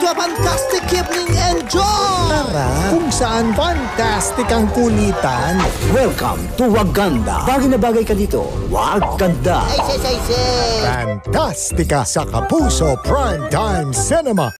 to a fantastic evening. Enjoy! Tara, kung saan fantastic ang kulitan. Welcome to Waganda. Bagay na bagay ka dito. Waganda. Ay, say. Fantastica sa Kapuso Primetime Cinema.